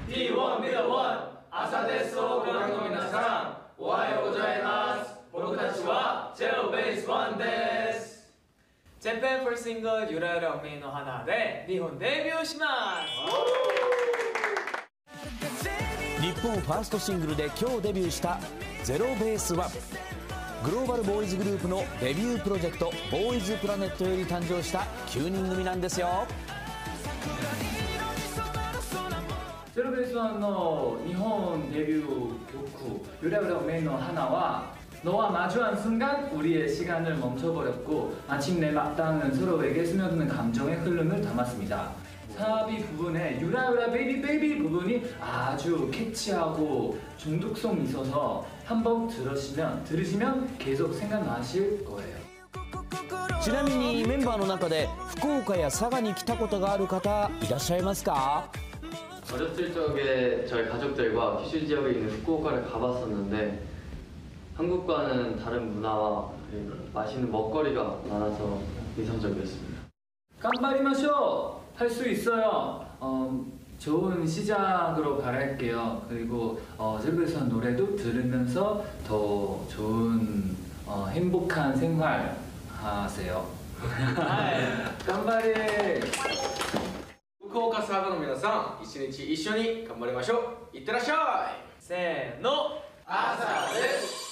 T1 ミド1朝ですをご覧の皆さんおはようございます。僕たちはゼロベースワンです。Japan for single ゆらゆらおめいの花で日本デビューします。 日本ファーストシングルで今日デビューしたゼロベースワン。グローバルボーイズグループのデビュープロジェクトボーイズプラネットより誕生した9人組なんですよ。 ゼロベースワンの日本デビュー曲ゆらゆらおめいの花は너와 마주한 순간 우리의 시간을 멈춰버렸고 마침내 맞닿는 서로에게 스며드는 감정의 흐름을 담았습니다. 사비 부분에 유라유라 베이비 베이비 부분이 아주 캐치하고 중독성이 있어서 한번 들으시면 계속 생각나실 거예요. ちなみにメンバーの中で福岡や佐賀に来たことがある方いらっしゃいますか？ 어렸을 적에 저희 가족들과 kyushu 지역에 있는 후쿠오카를 가봤었는데 한국과는 다른 문화와 맛있는 먹거리가 많아서 인상적이었습니다. 깜바리마쇼! 할 수 있어요. 좋은 시작으로 바랄게요. 그리고 제로베이스와는 노래도 들으면서 더 좋은 행복한 생활 하세요. 깜바리! 福岡佐賀の皆さん、一日一緒に頑張りましょう。いってらっしゃい。 せーの、 朝です。